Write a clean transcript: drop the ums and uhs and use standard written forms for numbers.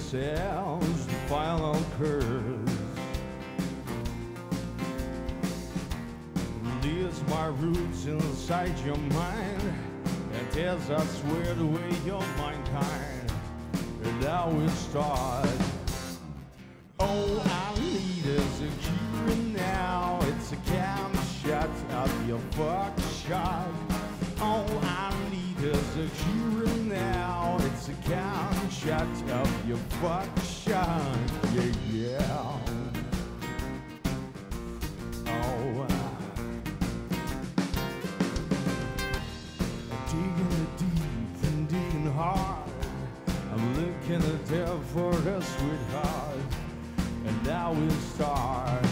yourselves the final curse. Leaves my roots inside your mind, and tells us where the way your mankind, and now we start. All I need is a cure now. It's a cam shot of your fuck shot. All I need is a cure now. It's a cam shot of your fuck shot. Yeah, yeah. Oh, digging deep and digging hard. I'm looking at there for a sweetheart. And now we'll start.